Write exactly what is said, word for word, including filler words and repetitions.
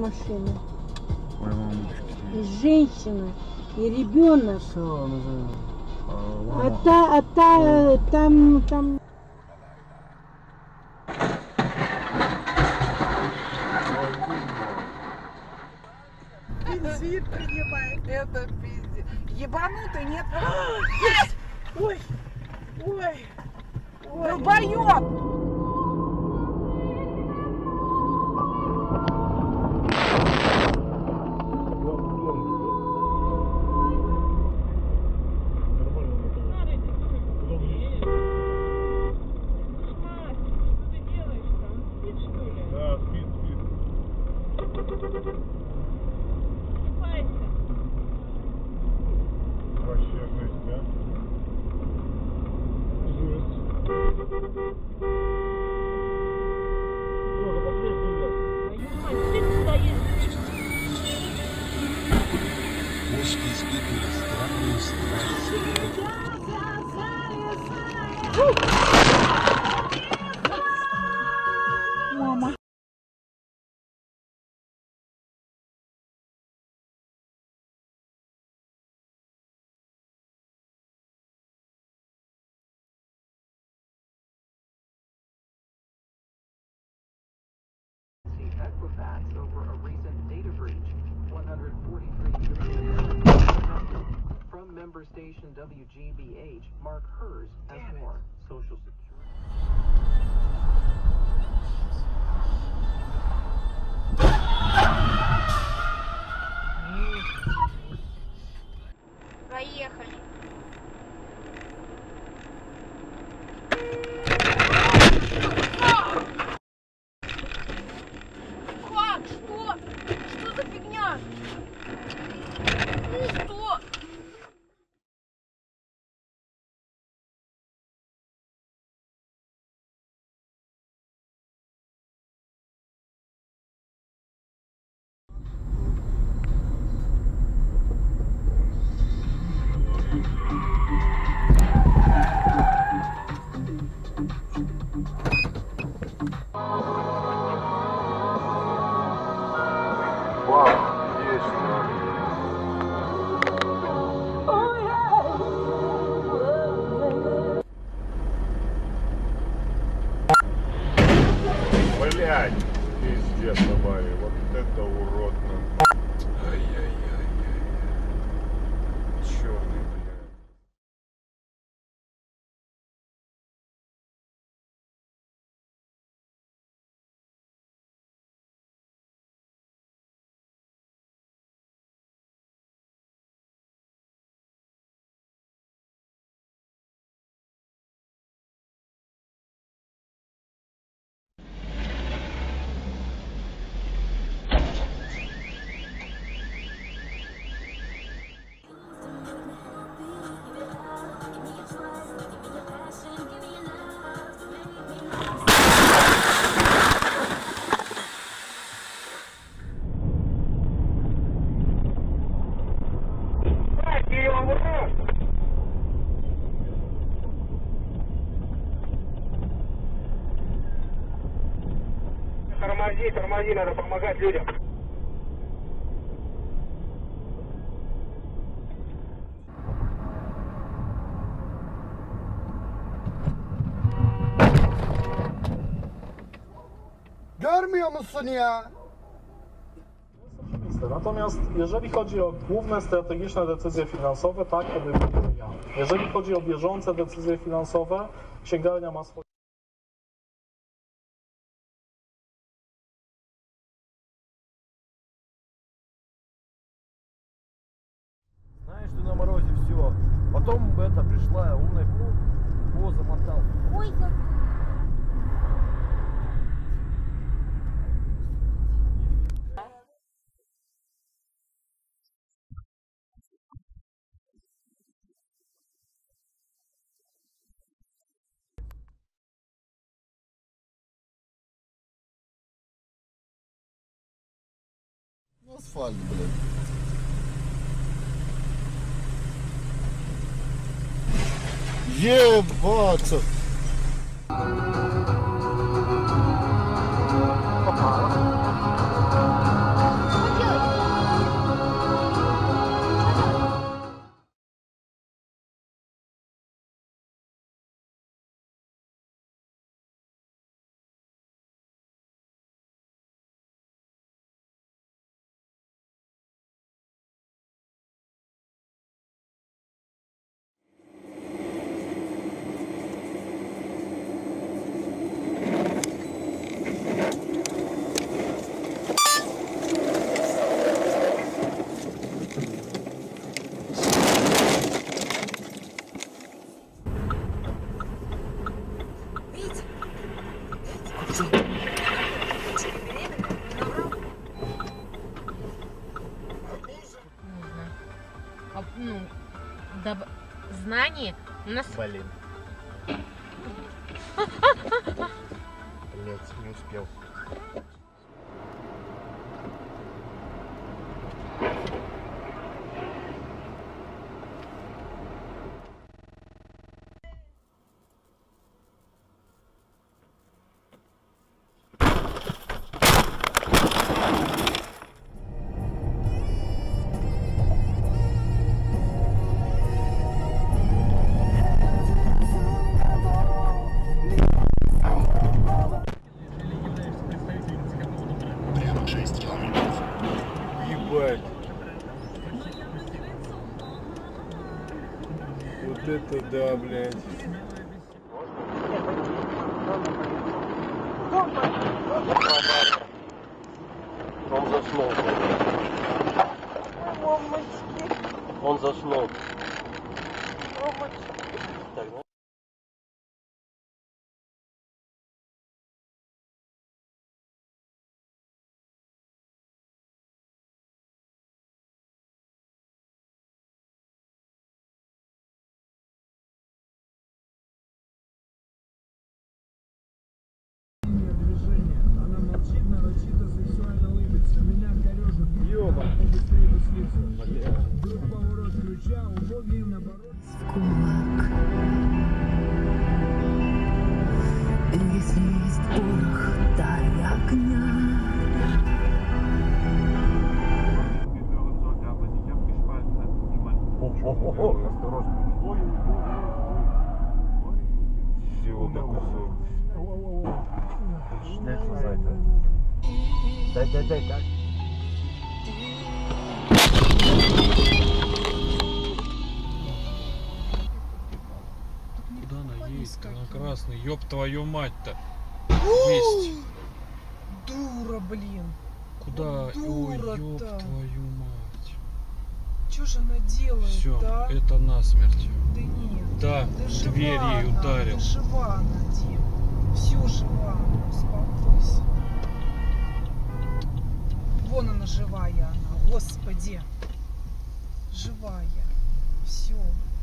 машина. Ой, мамочки. И женщина, и ребенок. Все, он уже... А, а та, а та, там, там... Бензин принимает, это пиздец. Ебанутый, нет? Ой, ой, ой. Долбоёб! Мама. Equifax over a recent data breach. one hundred forty-three million from member station W G B H. Mark Hers has more. Social Security. Поехали. Как? Что? Что за фигня? Ну что? Блять, пиздец, авария, вот это уродно. Ай-яй-яй-яй. Черный, блядь. Тормози, тормози, надо помогать людям. Görmüyor musun ya? Natomiast jeżeli chodzi o główne strategiczne decyzje finansowe, tak podejmuję ja. Jeżeli chodzi o bieżące decyzje finansowe, księgarnia ma swoje... Знаешь, что на морозе все. Потом это пришла умная, о, замотал. Ой, как... Асфальт, блядь. Ебаться! ну, доб- знаний у нас... Блин. Блять, не успел. Ебать. Вот это да, блядь. Он заснул. Он заснул. Так, ну. Если есть порох, дай огня. Всего на кусок. Шнельцу за это. Дай, дай, дай, дай. Куда она едет? На красный. Ёб твою мать-то. Есть. Дура, блин. Куда? Ой, Дура-то. ёб твою мать. Что же она делает, Все, да? это насмерть. Да нет. Да, Да жива дверь ей она, ударил. Да жива она, Дим. Все жива, успокойся. Вон она живая, она. Господи. Живая. Все.